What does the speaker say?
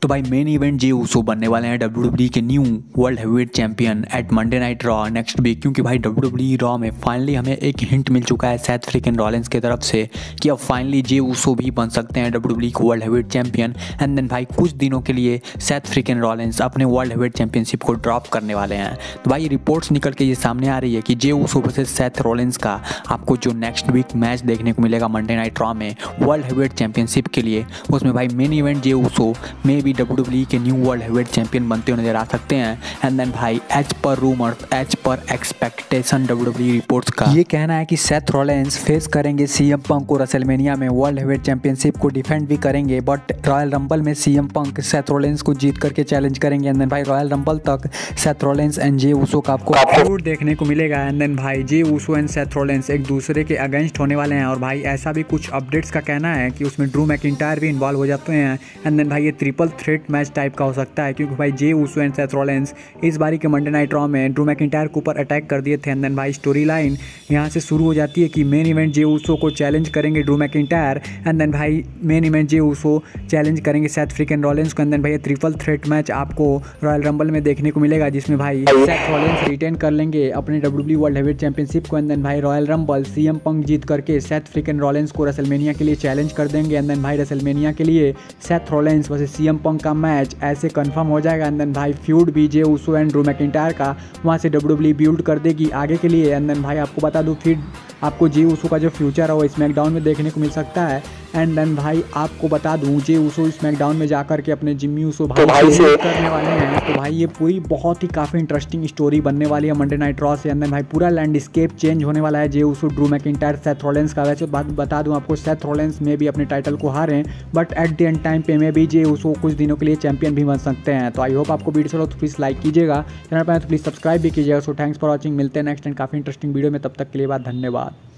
तो भाई main event Jey उसो बनने वाले हैं डब्ल्यूडब्ल्यूई के new world heavyweight champion at Monday night Raw next week, क्योंकि भाई डब्ल्यूडब्ल्यूई रॉ में फाइनली हमें एक हिंट मिल चुका है सेथ फ्रीकिन रॉलिंस की तरफ से कि अब फाइनली जे उसो भी बन सकते हैं डब्ल्यूडब्ल्यूई को world heavyweight champion. And then भाई कुछ दिनों के लिए सेथ फ्रीकिन रॉलिंस अपने वर्ल्ड हेवीवेट चैंपियनशिप को ड्रॉप करने वाले हैं। तो भाई रिपोर्ट्स निकल के ये सामने आ रही है कि Jey Uso versus Seth Rollins का आपको जो नेक्स्ट वीक मैच देखने को मिलेगा मंडे नाइट रॉ में वर्ल्ड हेवीवेट चैंपियनशिप के लिए, उसमें भाई मेन इवेंट जे उसो में भी डब्ल्यूडब्ल्यूई के न्यू वर्ल्ड हेवीवेट चैंपियन बनते हुए नजर आ सकते हैं। एंड देन भाई as per rumours as per expectation WWE reports का ये कहना है कि सेथ रॉलिंस फेस करेंगे सीएम पंक को रेसलमेनिया में वर्ल्ड हेवीवेट चैंपियनशिप को डिफेंड भी करेंगे, बट रॉयल रंबल में सीएम पंक सेथ रॉलिंस को जीत करके चैलेंज करेंगे। एंड देन भाई रॉयल रंबल तक Seth Rollins and Jey Uso का आपको फ्यूड देखने को मिलेगा। एंड देन भाई Jey Uso and Seth Rollins एक दूसरे के अगेंस्ट होने वाले हैं। और भाई ऐसा भी कुछ अपडेट्स का कहना है कि उसमें ड्रू मैकिंटायर भी इन्वॉल्व हो जाते हैं। एंड देन भाई ये ट्रिपल थ्रेट मैच टाइप का हो सकता है, क्योंकि भाई Jey Uso and Seth Rollins इस बारी के मंडे नाइट रॉ में ड्रू मैकिंटायर के ऊपर अटैक कर दिए थे। एंड देन भाई स्टोरी लाइन यहाँ से शुरू हो जाती है कि मेन इवेंट जे उसो को चैलेंज करेंगे ड्रू मैकिंटायर। एंड देन भाई main event Jey Uso challenge करेंगे सेथ फ्रीकिन रॉलिंस को। एंड देन भाई ये ट्रिपल थ्रेट मैच आपको रॉयल रंबल में देखने को मिलेगा, जिसमें भाई सेथ रॉलिंस रिटेन कर लेंगे अपने डब्ल्यूडब्ल्यूई वर्ल्ड हेवीवेट चैंपियनशिप को। एंड देन भाई रॉयल रंबल सीएम पंक जीत करके सेथ फ्रीकिन रॉलिंस को रेसलमेनिया के लिए चैलेंज कर देंगे। एंड देन भाई रेसलमेनिया के लिए Seth Rollins versus CM Punk का मैच ऐसे कंफर्म हो जाएगा। एंड देन भाई फ्यूड भी Jey Uso and Drew McIntyre का वहाँ से डब्ल्यूडब्ल्यूई बिल्ड कर देगी आगे के लिए। एंड देन भाई आपको बता दूँ फिर आपको जे उसो का जो फ्यूचर है वो स्मैकडाउन में देखने को मिल सकता है। एंड देन भाई आपको बता दूं जे उसो स्मैकडाउन में जाकर के अपने जिम्मी उसो भाई से करने वाले हैं। तो भाई ये पूरी बहुत ही काफ़ी इंटरेस्टिंग स्टोरी बनने वाली है मंडे नाइट रॉ से। एंड देन भाई पूरा लैंडस्केप चेंज होने वाला है Jey Uso Drew McIntyre Seth Rollins का। वैसे बात बता दूं आपको सेथ रॉलिंस में भी अपने टाइटल को हारे, but at the end time पे में भी जे उसो कुछ दिनों के लिए चैंपियन भी बन सकते हैं। तो आई होप आपको वीडियो चलो तो प्लीज़ लाइक कीजिएगा, चैनल पर तो प्लीज़ सब्सक्राइब भी कीजिएगा। सो थैंक्स फॉर वॉचिंग, मिलते हैं नेक्स्ट एंड काफ़ी इंटरेस्टिंग वीडियो में, तब तक के लिए बात धन्यवाद।